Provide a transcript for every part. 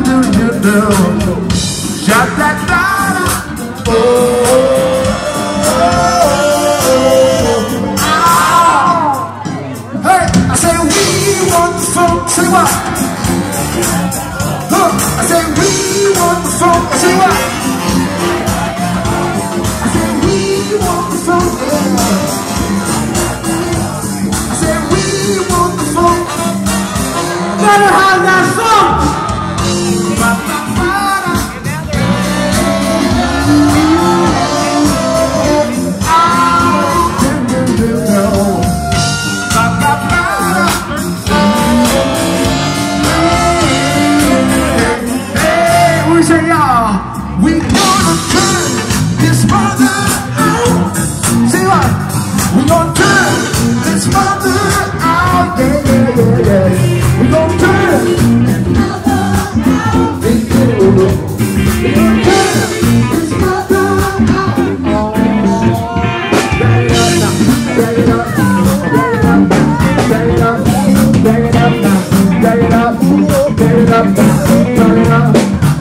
Shut that down. Oh, hey, I say we want the funk. Say what? I say we want the funk. I say what? I say we want the funk. I say we want the funk. Gotta have that funk. We gonna turn this mother out. Say what? We gonna turn this mother out. Yeah, yeah, yeah, yeah. We gonna turn this mother out. We gonna turn this mother out. Bang it up now, bang it up, bang it up, bang it up, bang it up now, bang it up, bang it up now, turn it up.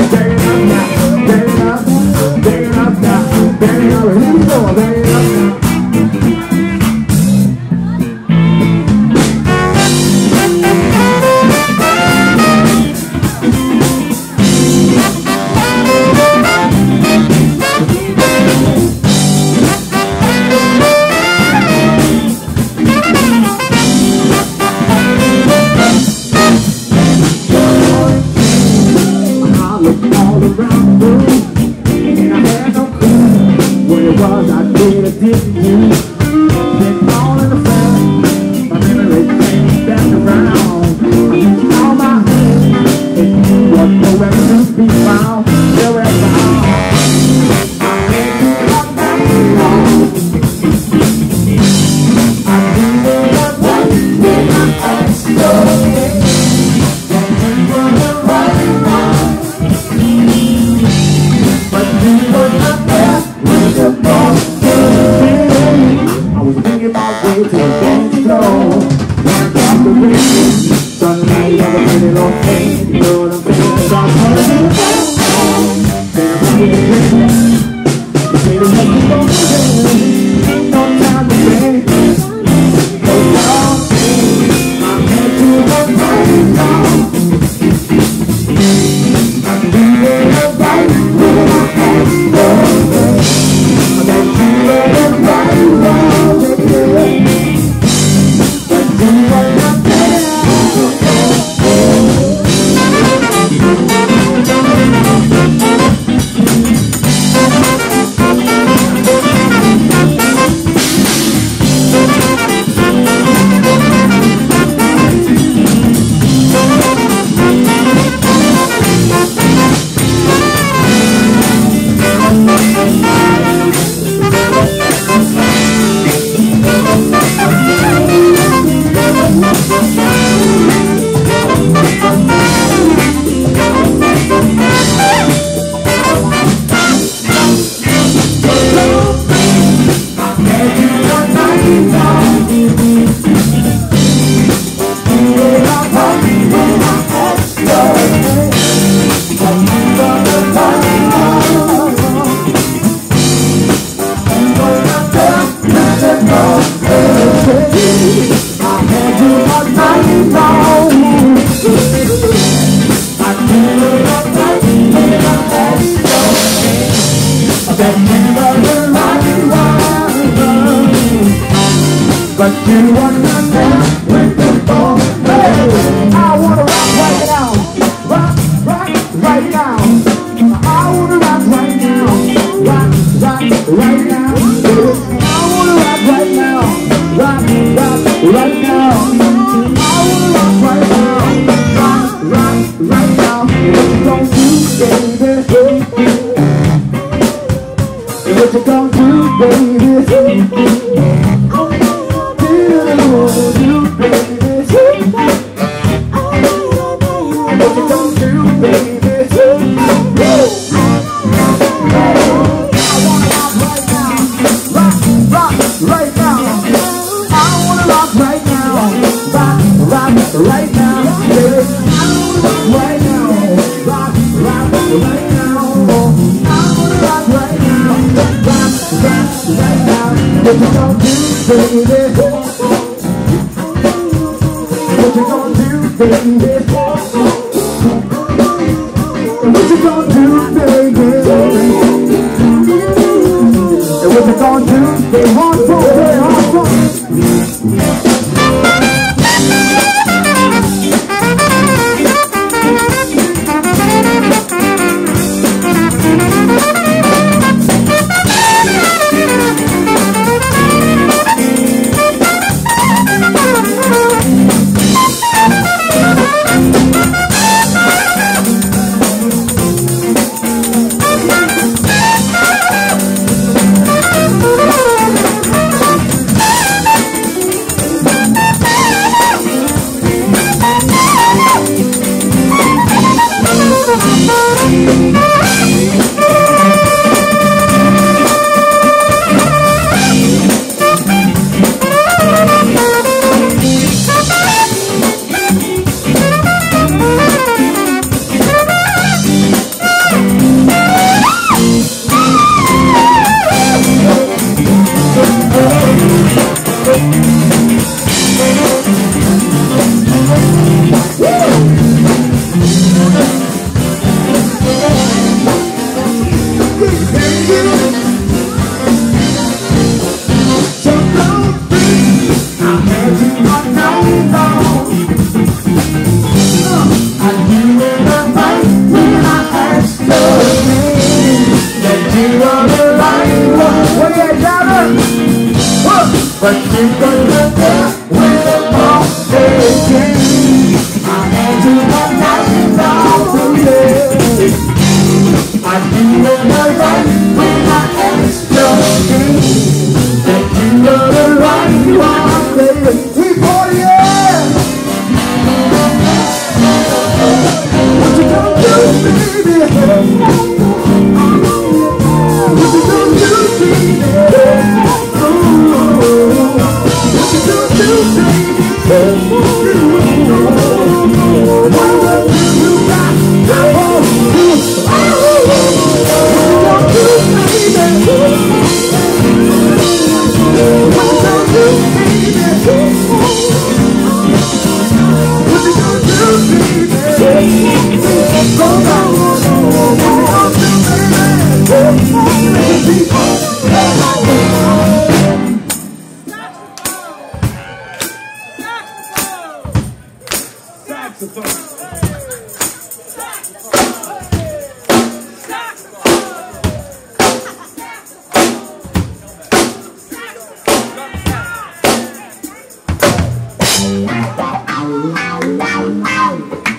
But you wanna dance with the ball. I wanna rock right now, rock right now. I wanna rock right now, rock right now. I wanna rock right now, rock right now. I wanna rock right now, rock right now. What you gon' do, baby? What you gon' do, baby? Right now, baby, I wanna rock right now, rock What you gonna do, baby? What you gonna do, baby? What you gonna do, baby? What you gonna do? Stay hard for, stay hard for. But you gonna get with the boss again. I had to have nothing down to live. I do it right when I ask your name. That you know the right one, baby. We party, yeah. What you gonna do, baby? What you gonna do, baby?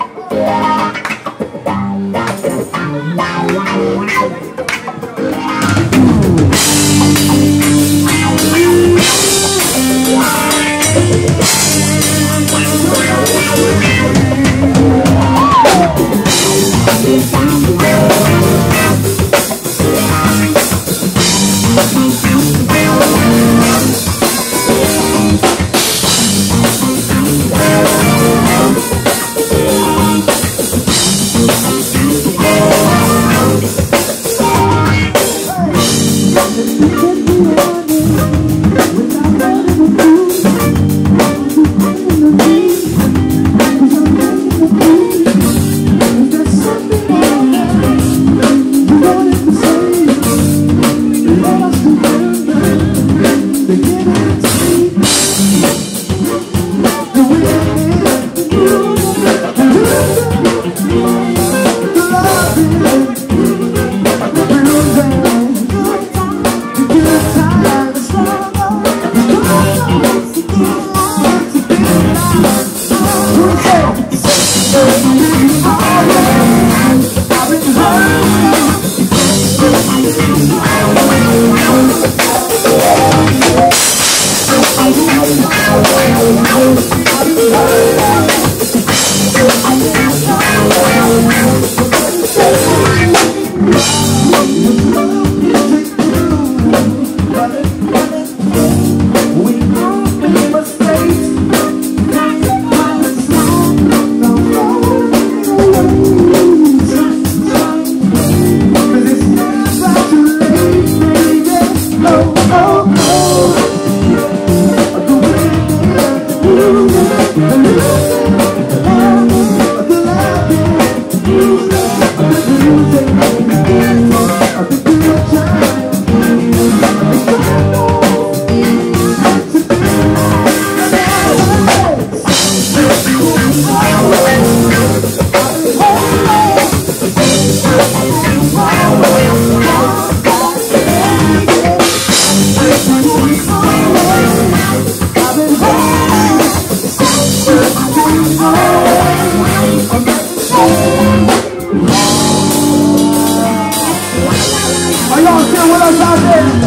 Wow.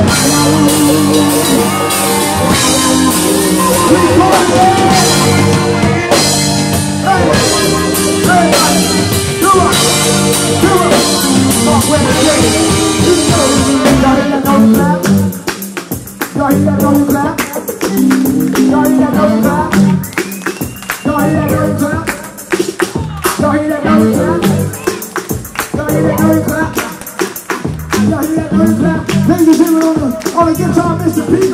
Ladies and gentlemen, on the guitar, Mr. P.